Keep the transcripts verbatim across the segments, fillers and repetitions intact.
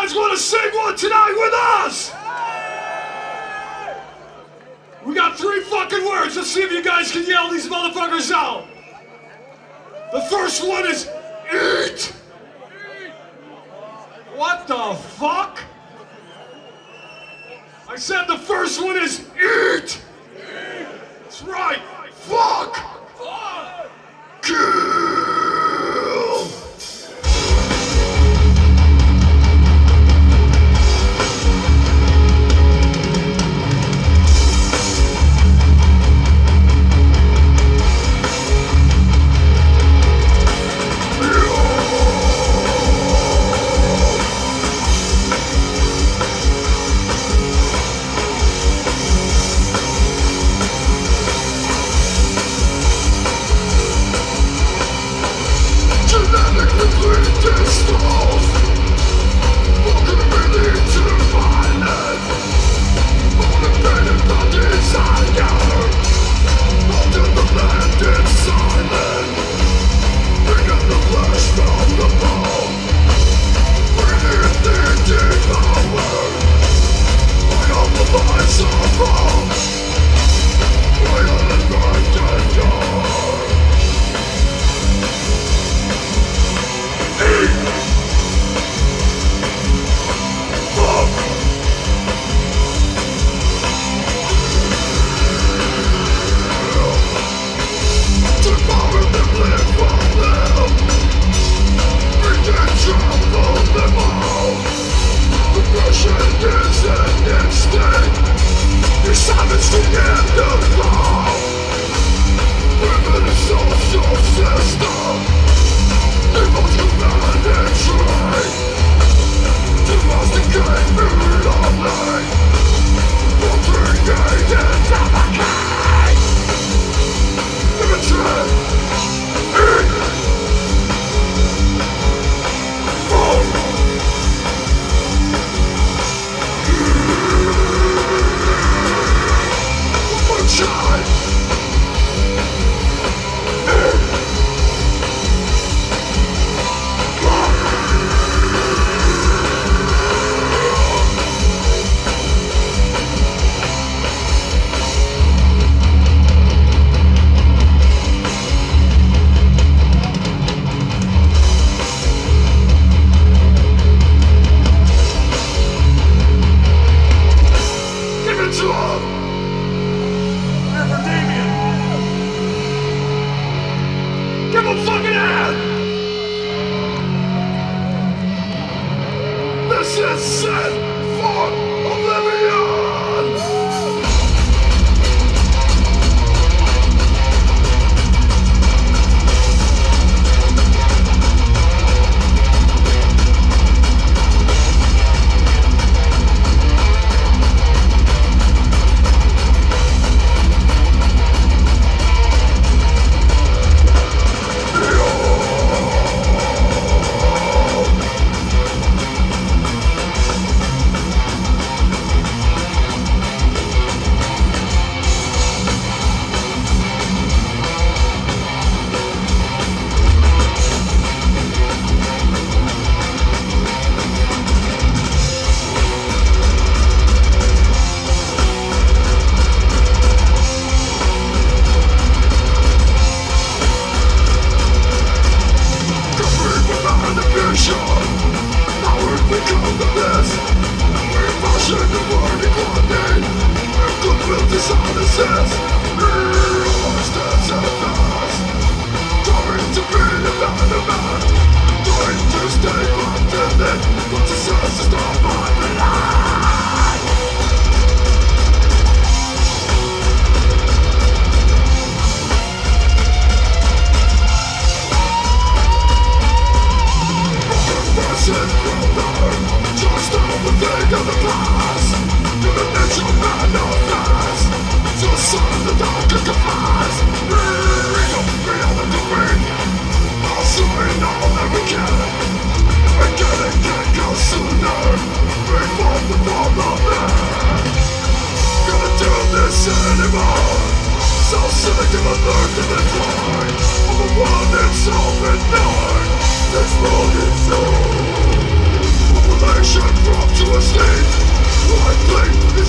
guys want to sing one tonight with us? We got three fucking words. Let's see if you guys can yell these motherfuckers out. The first one is eat. What the fuck? I said the first one is eat. That's right. Fuck. Kill. This is set for Oblivion! This world is so Revelation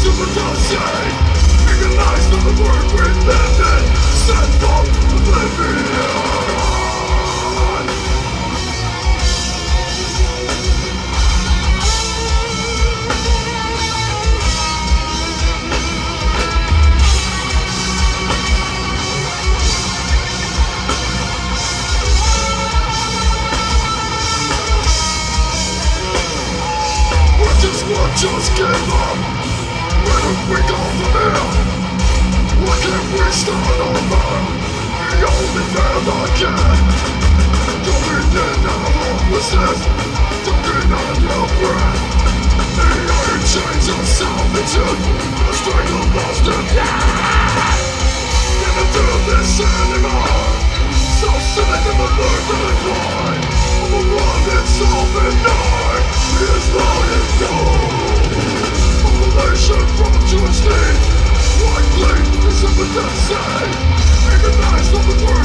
sympathizing, realize the world we live in, set from oblivion. Just give up. Where do we go from here? Why can't we start over? The only thing I can. Going in our hopelessness, talking on your breath. The iron chains of salvation, the string of lost in death. Can't do this anymore. So cynic in the third and the climb. I'm a run it's all midnight. It's long and cold. Revelation from to its need. White blade, the sympathizing. Recognize the world.